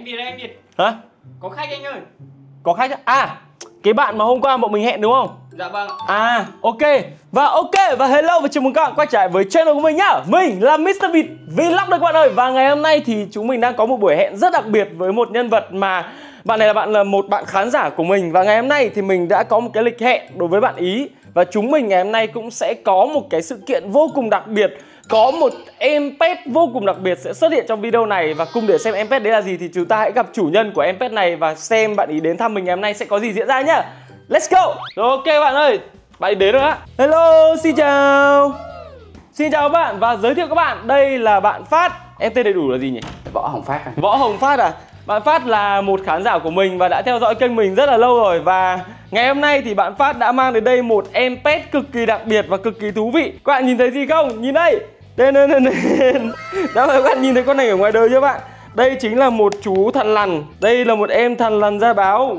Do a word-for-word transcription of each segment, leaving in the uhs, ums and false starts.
Anh Việt ơi, anh Việt. Hả? Có khách anh ơi. Có khách á? À, cái bạn mà hôm qua bọn mình hẹn đúng không? Dạ vâng. À, ok. Và ok, và hello và chào mừng các bạn quay trở lại với channel của mình nhá. Mình là mít tơ Vịt Vlog đây các bạn ơi. Và ngày hôm nay thì chúng mình đang có một buổi hẹn rất đặc biệt với một nhân vật mà bạn này là bạn là một bạn khán giả của mình. Và ngày hôm nay thì mình đã có một cái lịch hẹn đối với bạn ý. Và chúng mình ngày hôm nay cũng sẽ có một cái sự kiện vô cùng đặc biệt. Có một em pet vô cùng đặc biệt sẽ xuất hiện trong video này. Và cùng để xem em pet đấy là gì thì chúng ta hãy gặp chủ nhân của em pet này và xem bạn ý đến thăm mình ngày hôm nay sẽ có gì diễn ra nhá. Let's go. Rồi ok bạn ơi, bạn ý đến rồi á. Hello, xin chào. Xin chào các bạn và giới thiệu các bạn, đây là bạn Phát. Em tên đầy đủ là gì nhỉ? Võ Hồng Phát à? Võ Hồng Phát à? Bạn Phát là một khán giả của mình và đã theo dõi kênh mình rất là lâu rồi. Và ngày hôm nay thì bạn Phát đã mang đến đây một em pet cực kỳ đặc biệt và cực kỳ thú vị. Các bạn nhìn thấy gì không? Nhìn đây. Đây, đây, đây, đây. Đó, các bạn nhìn thấy con này ở ngoài đời chưa bạn? Đây chính là một chú thằn lằn. Đây là một em thằn lằn da báo.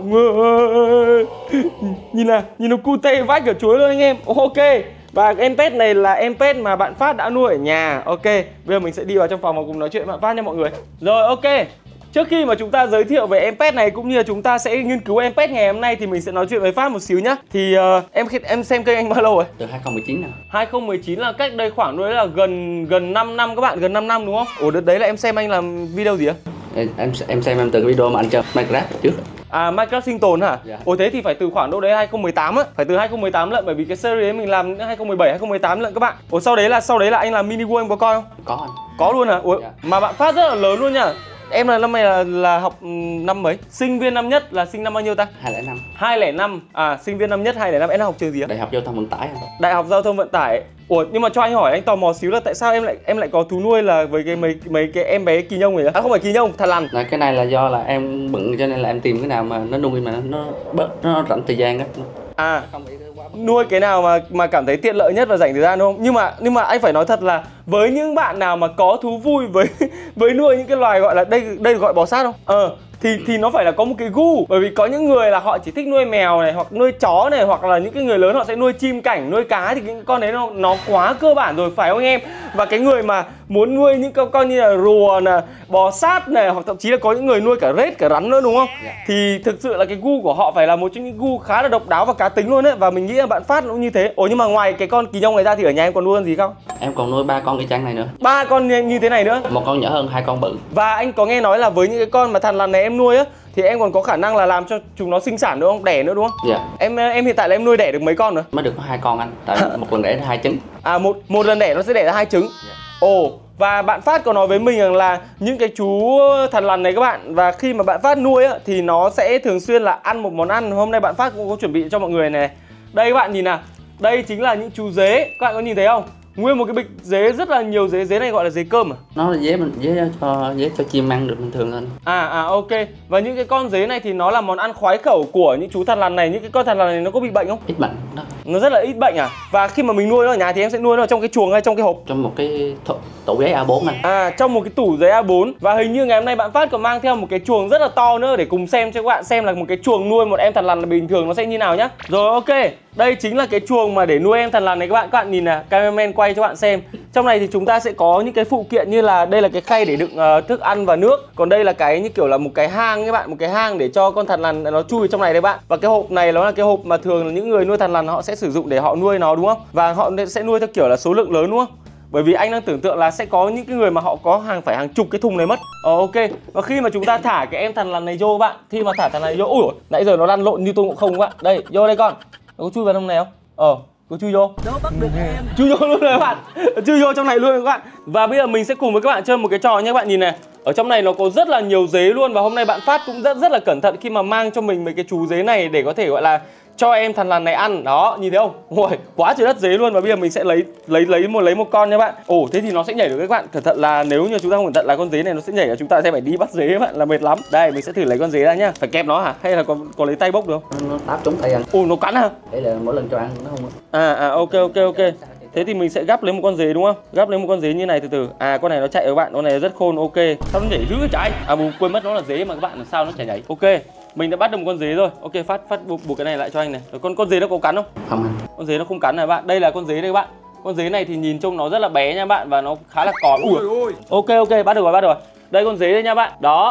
Nhìn nào, nhìn nó cute vách cả chuối luôn anh em. Ok. Và em pet này là em pet mà bạn Phát đã nuôi ở nhà. Ok. Bây giờ mình sẽ đi vào trong phòng và cùng nói chuyện với bạn Phát nha mọi người. Rồi ok. Trước khi mà chúng ta giới thiệu về em pet này cũng như là chúng ta sẽ nghiên cứu em pet ngày hôm nay thì mình sẽ nói chuyện với Phát một xíu nhá. Thì uh, em em xem kênh anh bao lâu rồi? Từ hai không một chín nào. hai không một chín là cách đây khoảng đấy là gần gần năm năm các bạn, gần năm năm đúng không? Ủa đợt đấy là em xem anh làm video gì á? Em em, em xem em từ cái video mà anh chơi Minecraft trước. À Minecraft sinh tồn hả? Dạ. Ủa thế thì phải từ khoảng đâu đấy hai không một tám á, phải từ hai không một tám lận bởi vì cái series ấy mình làm hai không một bảy, hai không một tám lận các bạn. Ủa sau đấy là sau đấy là anh làm mini world em có coi không? Có anh. Có luôn hả? Ủa Dạ. mà bạn Phát rất là lớn luôn nhá. Em là năm nay là, là học năm mấy? Sinh viên năm nhất là sinh năm bao nhiêu ta? hai không năm. hai không năm. À sinh viên năm nhất hai không năm. Em đang học trường gì á? Đại học Giao thông Vận tải anh. Đại học Giao thông Vận tải. Ủa nhưng mà cho anh hỏi, anh tò mò xíu là tại sao em lại em lại có thú nuôi là với cái mấy mấy cái em bé kỳ nhông này á? À không phải kỳ nhông, thằn lằn. Này, cái này là do là em bận cho nên là em tìm cái nào mà nó nuôi mà nó bớt nó rảnh thời gian á. À Không bị quá nuôi cái nào mà mà cảm thấy tiện lợi nhất và dành thời gian đúng không? Nhưng mà nhưng mà anh phải nói thật là với những bạn nào mà có thú vui với với nuôi những cái loài gọi là đây đây gọi bò sát không? Ờ thì thì nó phải là có một cái gu, bởi vì có những người là họ chỉ thích nuôi mèo này hoặc nuôi chó này, hoặc là những cái người lớn họ sẽ nuôi chim cảnh, nuôi cá thì những con đấy nó nó quá cơ bản rồi phải không anh em? Và cái người mà muốn nuôi những con con như là rùa nè, bò sát này, hoặc thậm chí là có những người nuôi cả rết cả rắn nữa đúng không? Yeah. Thì thực sự là cái gu của họ phải là một trong những gu khá là độc đáo và cá tính luôn đấy, và mình nghĩ là bạn Phát cũng như thế. Ủa nhưng mà ngoài cái con kỳ nhông này ra thì ở nhà em còn nuôi con gì không? Em còn nuôi ba con y chang này nữa. Ba con như, như thế này nữa. Một con nhỏ hơn, hai con bự. Và anh có nghe nói là với những cái con mà thằn lằn này em nuôi á thì em còn có khả năng là làm cho chúng nó sinh sản nữa không? Đẻ nữa đúng không? Dạ. Em em hiện tại là em nuôi đẻ được mấy con nữa? Mới được có hai con anh. Tại một lần đẻ ra hai trứng. À một một lần đẻ nó sẽ đẻ ra hai trứng. Dạ. Ồ, và bạn Phát có nói với mình rằng là những cái chú thằn lằn này các bạn, và khi mà bạn Phát nuôi á thì nó sẽ thường xuyên là ăn một món ăn. Hôm nay bạn Phát cũng có chuẩn bị cho mọi người này. Đây các bạn nhìn nào. Đây chính là những chú dế. Các bạn có nhìn thấy không? Nguyên một cái bịch dế, rất là nhiều dế. Dế này gọi là dế cơm à? Nó là dế mình dế cho dế cho chim ăn được bình thường thôi. À à ok. Và những cái con dế này thì nó là món ăn khoái khẩu của những chú thằn lằn này. Những cái con thằn lằn này nó có bị bệnh không? Ít bệnh đó. Nó rất là ít bệnh à? Và khi mà mình nuôi nó ở nhà thì em sẽ nuôi nó ở trong cái chuồng hay trong cái hộp? Trong một cái tủ giấy A bốn anh. À trong một cái tủ giấy A bốn. Và hình như ngày hôm nay bạn Phát còn mang theo một cái chuồng rất là to nữa để cùng xem cho các bạn xem là một cái chuồng nuôi một em thằn lằn là bình thường nó sẽ như nào nhá. Rồi ok. Đây chính là cái chuồng mà để nuôi em thằn lằn này các bạn. Các bạn nhìn nè, cameraman quay cho bạn xem. Trong này thì chúng ta sẽ có những cái phụ kiện như là đây là cái khay để đựng uh, thức ăn và nước. Còn đây là cái như kiểu là một cái hang các bạn, một cái hang để cho con thằn lằn nó chui trong này đấy bạn. Và cái hộp này nó là cái hộp mà thường là những người nuôi thằn lằn họ sẽ sử dụng để họ nuôi nó đúng không? Và họ sẽ nuôi theo kiểu là số lượng lớn đúng không? Bởi vì anh đang tưởng tượng là sẽ có những cái người mà họ có hàng phải hàng chục cái thùng này mất. Ờ ok. Và khi mà chúng ta thả cái em thằn lằn này vô bạn, khi mà thả thằn này vô, ui nãy giờ nó lăn lộn như tôi cũng không các bạn. Đây, vô đây con. Nó có chui vào trong này không? Ờ, có chui vô. Đâu bắt được em. Chui vô luôn rồi các bạn. Chui vô trong này luôn các bạn. Và bây giờ mình sẽ cùng với các bạn chơi một cái trò nhé các bạn nhìn này. Ở trong này nó có rất là nhiều dế luôn, và hôm nay bạn Phát cũng rất rất là cẩn thận khi mà mang cho mình mấy cái chú dế này để có thể gọi là cho em thằn lằn này ăn. Đó, nhìn thấy không? Ôi, quá trời đất dế luôn. Và bây giờ mình sẽ lấy lấy lấy một lấy một con nha bạn. Ồ, thế thì nó sẽ nhảy được các bạn. Cẩn thận là nếu như chúng ta không cẩn thận là con dế này nó sẽ nhảy và chúng ta sẽ phải đi bắt dế các bạn, là mệt lắm. Đây, mình sẽ thử lấy con dế ra nhá. Phải kẹp nó hả? Hay là có có lấy tay bốc được không? Nó táp trúng tay anh. Ồ, nó cắn hả? Đấy là mỗi lần cho ăn nó không. À à ok ok ok. Thế thì mình sẽ gắp lấy một con dế đúng không? Gắp lấy một con dế như này từ từ. À con này nó chạy các bạn, con này rất khôn. Ok. Sao nó nhảy dữ vậy trái? À bù quên mất nó là dế mà các bạn, làm sao nó chả nhảy. Ok. Mình đã bắt được một con dế rồi. Ok, phát phát buộc, buộc cái này lại cho anh này. Rồi, con con dế nó có cắn không? Không anh. Con dế nó không cắn này bạn. Đây là con dế đây các bạn. Con dế này thì nhìn trông nó rất là bé nha bạn, và nó khá là còi. Ui. Ok ok, bắt được rồi, bắt được rồi. Đây con dế đây nha bạn. Đó.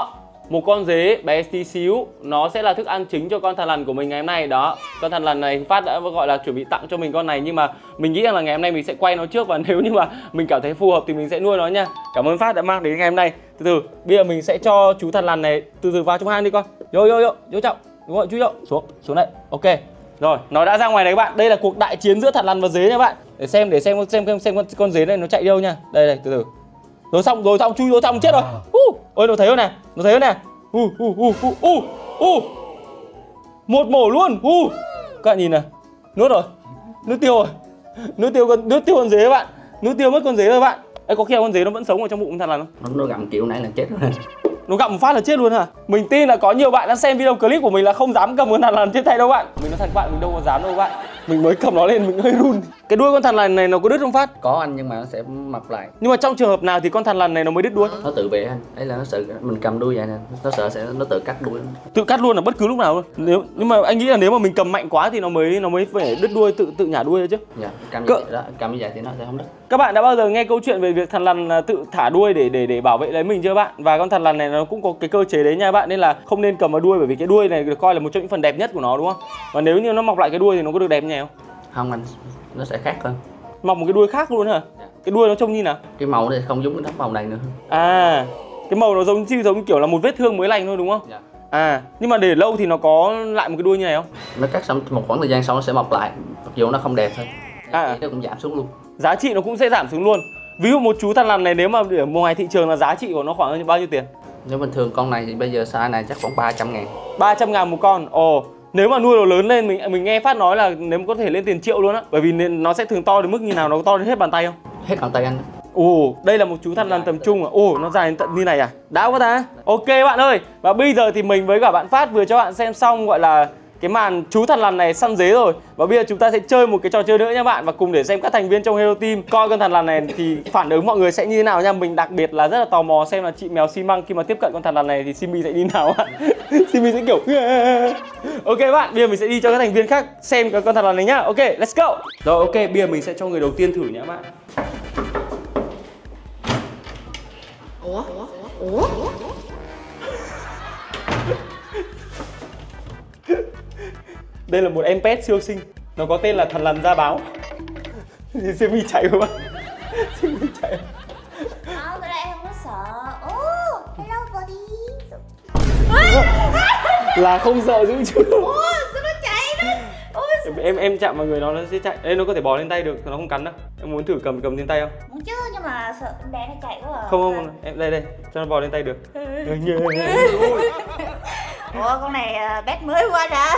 một con dế bé tí xíu, nó sẽ là thức ăn chính cho con thằn lằn của mình ngày hôm nay. Đó, con thằn lằn này Phát đã gọi là chuẩn bị tặng cho mình con này, nhưng mà mình nghĩ rằng là ngày hôm nay mình sẽ quay nó trước, và nếu như mà mình cảm thấy phù hợp thì mình sẽ nuôi nó nha. Cảm ơn Phát đã mang đến ngày hôm nay. Từ từ, bây giờ mình sẽ cho chú thằn lằn này từ từ vào trong hang đi con. Vô vô vô, vô trọng. Đúng rồi, chú vô. Xuống, xuống đây. Ok. Rồi, nó đã ra ngoài này các bạn. Đây là cuộc đại chiến giữa thằn lằn và dế nha các bạn. Để xem để xem xem xem, xem con con dế này nó chạy đâu nha. Đây đây, từ từ. Rồi xong, rồi xong, chui rồi xong chết rồi. Uh, ôi nó thấy rồi nè, nó thấy rồi nè. Uh uh uh uh uh. Uh. Một mổ luôn. Uh. Các bạn nhìn này. Nuốt rồi. Nuốt tiêu rồi. Nuốt tiêu con nuốt tiêu con dế các bạn. Nuốt tiêu mất con dế rồi các bạn. Ê, có khi con dế nó vẫn sống ở trong bụng thằn lằn không? Nó, nó gặm kiểu nãy là chết rồi. Nó gặm một phát là chết luôn hả? Mình tin là có nhiều bạn đã xem video clip của mình là không dám cầm con thằn lằn trên tay đâu bạn. Mình nói thật các bạn, mình đâu có dám đâu các bạn. Mình mới cầm nó lên mình hơi run. Cái đuôi con thằn lằn này nó có đứt không Phát? Có anh, nhưng mà nó sẽ mọc lại. Nhưng mà trong trường hợp nào thì con thằn lằn này nó mới đứt đuôi? Nó tự vệ anh. Đấy là nó sợ mình cầm đuôi vậy nè, nó sợ sẽ nó tự cắt đuôi. Tự cắt luôn là bất cứ lúc nào luôn. Nếu nhưng mà anh nghĩ là nếu mà mình cầm mạnh quá thì nó mới nó mới phải đứt đuôi, tự tự nhả đuôi ra chứ. Dạ, cầm như Cỡ... vậy đó, cầm như vậy thì nó sẽ không đứt. Các bạn đã bao giờ nghe câu chuyện về việc thằn lằn tự thả đuôi để để để bảo vệ lấy mình chưa bạn? Và con thằn lằn này nó cũng có cái cơ chế đấy nha bạn, nên là không nên cầm vào đuôi, bởi vì cái đuôi này được coi là một trong những phần đẹp nhất của nó đúng không? Và nếu như nó mọc lại cái đuôi thì nó có được đẹp như này không? Không anh, nó sẽ khác hơn. Mọc một cái đuôi khác luôn hả? Dạ. Cái đuôi nó trông như nào? Cái màu này không giống cái màu này nữa. À, cái màu nó giống chứ giống kiểu là một vết thương mới lành thôi đúng không? Dạ. À, nhưng mà để lâu thì nó có lại một cái đuôi như này không? Nó cắt xong một khoảng thời gian sau nó sẽ mọc lại, mặc dù nó không đẹp thôi. À, nó cũng giảm xuống luôn. Giá trị nó cũng sẽ giảm xuống luôn. Ví dụ một chú thằn lằn này nếu mà ở ngoài thị trường là giá trị của nó khoảng bao nhiêu tiền? Nếu bình thường con này thì bây giờ size này chắc khoảng ba trăm ngàn. ba trăm ngàn một con. Ồ, nếu mà nuôi nó lớn lên, mình mình nghe Phát nói là nếu có thể lên tiền triệu luôn á. Bởi vì nó sẽ thường to đến mức như nào, nó có to đến hết bàn tay không? Hết bàn tay anh. Ồ, đây là một chú thằn lằn tầm trung à? Ồ, nó dài đến tận như này à? Đã quá ta. Ok bạn ơi. Và bây giờ thì mình với cả bạn Phát vừa cho bạn xem xong gọi là cái màn chú thằn lằn này săn dế rồi. Và bây giờ chúng ta sẽ chơi một cái trò chơi nữa nha bạn. Và cùng để xem các thành viên trong Hero Team coi con thằn lằn này thì phản ứng mọi người sẽ như thế nào nha. Mình đặc biệt là rất là tò mò xem là chị mèo xi măng khi mà tiếp cận con thằn lằn này thì Simi sẽ như thế nào ạ. Simi sẽ kiểu ok bạn, bây giờ mình sẽ đi cho các thành viên khác xem cái con thằn lằn này nhá. Ok, let's go. Rồi ok, bây giờ mình sẽ cho người đầu tiên thử nhá bạn. Ủa? Ủa? Đây là một em pet siêu xinh. Nó có tên là thằn lằn da báo. Simi chạy không bạn? Simi chạy. Ờ, cái này em không có sợ. Oh, hello buddy. Là không sợ dữ chưa? Ủa, sao nó chạy đó? Ủa, Em em chạm vào người nó nó sẽ chạy. Đây nó có thể bò lên tay được, nó không cắn đâu. Em muốn thử cầm cầm trên tay không? muốn chứ, nhưng mà sợ con bé nó chạy quá à. Không không, em đây đây, cho nó bò lên tay được. Ủa, con này uh, bé mới qua đã.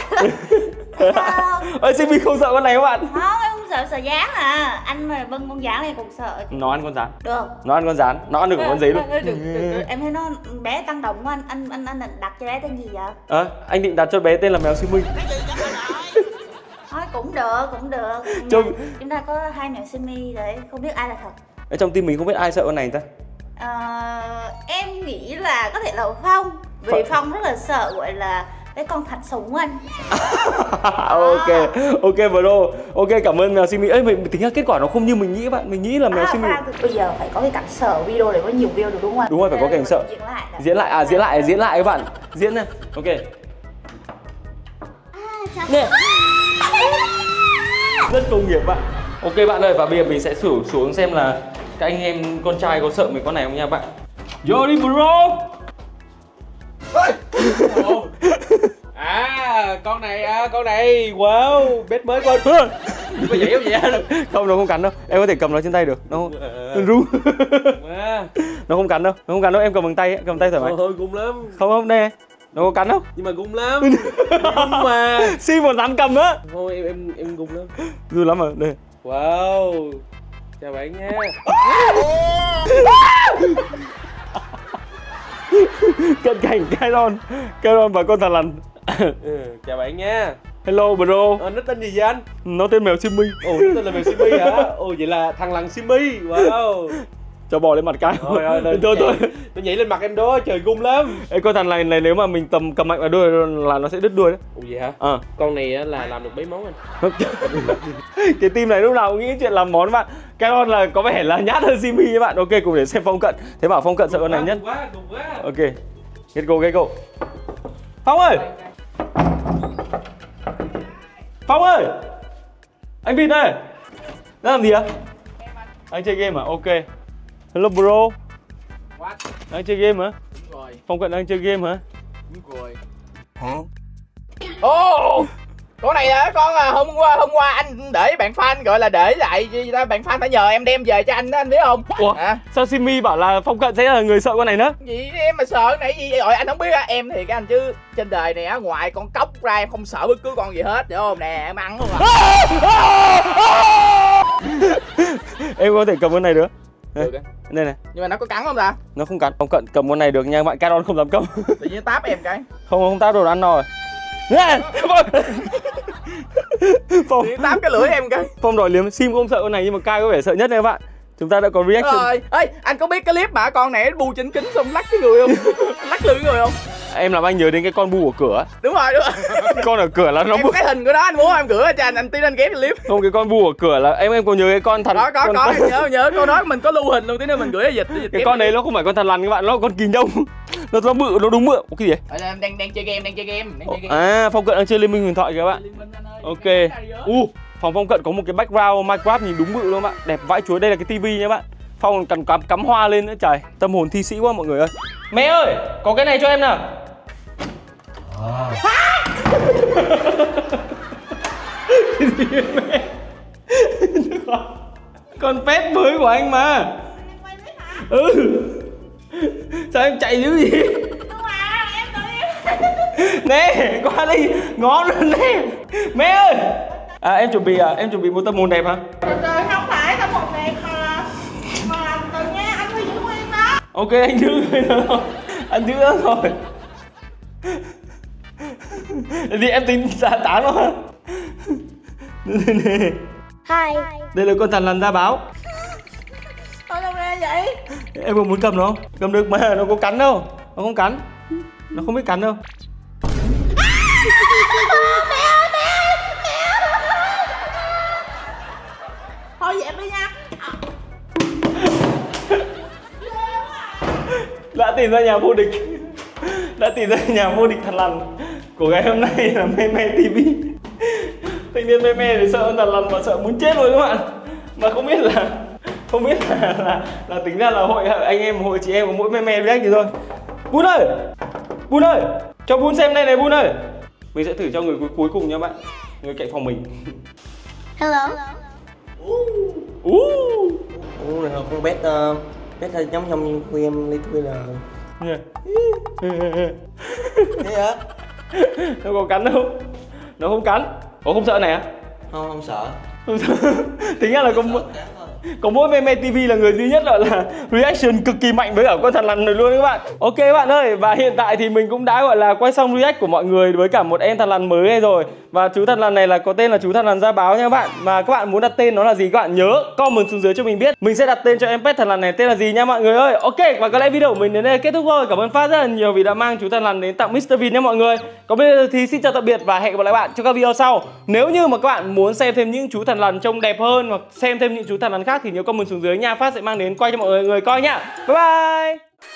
Ơi Simi không sợ con này các bạn. Không, em không sợ, sợ dán à. Anh mà bưng con dán này cũng sợ chứ. Nó ăn con rán. Được. Nó ăn con rán, nó ăn được cả con giấy luôn. Được, được, được. Em thấy nó bé tăng động quá, anh anh anh anh đặt cho bé tên gì vậy? Ờ, à, anh định đặt cho bé tên là mèo Simi. Thôi cũng được, cũng được. Trông... Chúng ta có hai mèo Simi đấy, không biết ai là thật. Ở trong tim mình không biết ai sợ con này ta. Ờ, em nghĩ là có thể là Phong. Vì Phong rất là sợ gọi là cái con thạch súng anh. Ok, ok bro. Ok, cảm ơn mèo Simi. Ấy mình tính ra kết quả nó không như mình nghĩ các bạn. Mình nghĩ là mèo à, Simi. Bây giờ phải có cái cảnh sợ video để có nhiều video được đúng không? Đúng rồi, phải có cảnh sợ. Diễn lại. Đã. Diễn lại à, diễn lại, diễn lại các bạn. Diễn này. Ok. À, nè. Rất công nghiệp bạn. Ok bạn ơi, và bây giờ mình sẽ thử xuống xem là các anh em con trai có sợ mấy con này không nha bạn. Vô đi bro. À, con này à, con này, wow, bếp mới con. Có vậy không vậy anh? Không, nó không cắn đâu. Em có thể cầm nó trên tay được. Nó không nó rung. Nó không cắn đâu. Nó không cắn đâu, em cầm bằng tay, cầm tay thoải mái. Thôi gung lắm. Không không, đây. Nó có cắn không? Nhưng mà gung lắm. Gung mà. Xin một dám cầm á. Thôi em em em gung lắm. Run lắm rồi. Đây. Wow. Chào bạn nha. Cận cảnh Kairon. Kairon và con thằn lằn. Ừ, chào bạn nha. Hello bro. Ờ, nó tên gì vậy anh? Nó tên mèo Simi. Ồ, nó tên là mèo Simi hả? Ồ, vậy là thằng lằn Simi. Wow. Cho bò lên mặt cái. Thôi ơi, thôi thôi, thôi. Nó nhảy lên mặt em đó, trời gung lắm. Ê, con thằn lằn này nếu mà mình tầm cầm mạnh vào đuôi là nó sẽ đứt đuôi đấy. Ồ vậy hả? À. Con này là làm được mấy món anh? Cái team này lúc nào cũng nghĩ chuyện làm món bạn. Cái con là có vẻ là nhát hơn Simi các bạn. Ok, cùng để xem Phong Cận. Thế bảo Phong Cận sợ con này nhất. Quá, quá. Ok. Get go, get go. Phong ơi. Phong ơi. Anh Vịt ơi. Đang làm gì ạ? Anh chơi game à? Ok. Hello bro. What? Đang chơi game hả? Đúng rồi. Phong Cận đang chơi game hả? Đúng rồi. Hả? Ô, con này là con à, hôm qua hôm qua anh để bạn fan gọi là để lại gì ta, bạn fan phải nhờ em đem về cho anh đó, anh biết không? Ủa? À? Sao Simi bảo là Phong Cận sẽ là người sợ con này nữa? Gì em mà sợ cái này gì rồi anh không biết á, em thì cái anh chứ trên đời này á, ngoài con cóc ra em không sợ bất cứ con gì hết, hiểu không nè, em ăn luôn à. Em có thể cầm con này được. Đây, Được đây này. Nhưng mà nó có cắn không ta? Nó không cắn. Phong Cận cầm con này được nha, bạn Caron không dám cầm. Tự nhiên táp em cái. Không, không táp đồ ăn no rồi. Phong Tự nhiên táp cái lưỡi em cái. Phong đòi liếm sim không sợ con này nhưng mà Kai có vẻ sợ nhất nha các bạn. Chúng ta đã có reaction. Rồi, ê, anh có biết cái clip mà con này bu trên kính xong lắc cái người không? Lắc lưng người không? Em làm anh nhớ đến cái con bu ở cửa. Đúng rồi, đúng rồi. Con ở cửa là nó Em bu. cái hình của đó anh muốn em gửi cho anh, anh tí anh ghép clip. Không, cái con bu ở cửa là em em có nhớ cái con thần. Có có con, có con... em nhớ nhớ câu đó mình có lưu hình luôn, tí nữa mình gửi cho dịch, dịch Cái con đấy nó không phải con thần lằn các bạn, nó là con kỳ nhông. Nó nó bự, nó đúng bự. Ủa, cái gì? Ở đây em đang đang chơi game, đang chơi game, đang chơi game. À, Phong Cận đang chơi Liên Minh Huyền Thoại kìa các bạn. Ok. U, phòng Phong Cận có một cái background Minecraft nhìn đúng bự luôn các bạn. Đẹp vãi chuối, đây là cái tivi nha các bạn. Phong còn cắm cắm hoa lên nữa trời. Tâm hồn thi sĩ quá mọi người ơi. Mẹ ơi, có cái này cho em nào. Cái gì vậy mẹ? Con pet mới của anh mà. Ừ. Sao em chạy dữ gì? Nè, qua đây, ngó lên nè. Mẹ ơi. À em chuẩn bị à, em chuẩn bị một tâm hồn đẹp hả? Trời trời, không phải tâm hồn đẹp mà là mà là từ nha, anh phải giữ nguyên đó. Ok, anh giữ người đó rồi. Anh giữ đó rồi. Thì em tính ra tán nó. Hi. Đây là con thằn lằn da báo. Thôi đâu ra vậy? Em có muốn cầm nó không? Cầm được mà, nó có cắn đâu. Nó không cắn. Nó không biết cắn đâu. Thôi dẹp đi nha. Đã tìm ra nhà vô địch. Đã tìm ra nhà vô địch thằn lằn của ngày hôm nay là Meme ti vi. Thanh niên Meme thì sợ thằn lằn mà sợ muốn chết luôn các bạn. Mà không biết là không biết là là, là tính ra là hội anh em hội chị em của mỗi Meme react thì thôi. Bun ơi, Bun ơi, cho Bun xem đây này Bun ơi. Mình sẽ thử cho người cuối, cuối cùng nha bạn, người cạnh phòng mình. Hello. Uh. Ủa này con bé uh, bé hơi giống trong game Lê Tui là Yeah. thế hả? Nó có cắn đâu? Nó không cắn. Ủa không sợ này à? Không không sợ. Không sợ. Tính ra là có mỗi có mỗi Meme ti vi là người duy nhất là, là reaction cực kỳ mạnh với cả con thằn lằn này luôn các bạn. Ok các bạn ơi, và hiện tại thì mình cũng đã gọi là quay xong react của mọi người với cả một em thằn lằn mới này rồi. Và chú thằn lằn này là có tên là chú thằn lằn da báo nha các bạn. Và các bạn muốn đặt tên nó là gì các bạn nhớ comment xuống dưới cho mình biết. Mình sẽ đặt tên cho em pet thằn lằn này tên là gì nha mọi người ơi. Ok, và có lẽ video của mình đến đây kết thúc rồi. Cảm ơn Phát rất là nhiều vì đã mang chú thằn lằn đến tặng mít tơ Vịt nha mọi người. Còn bây giờ thì xin chào tạm biệt và hẹn gặp lại bạn trong các video sau. Nếu như mà các bạn muốn xem thêm những chú thằn lằn trông đẹp hơn hoặc xem thêm những chú thằn lằn khác thì nhớ comment xuống dưới nha. Phát sẽ mang đến quay cho mọi người, người coi nhá. Bye bye.